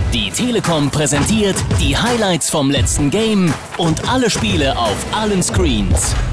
Die Telekom präsentiert die Highlights vom letzten Game und alle Spiele auf allen Screens.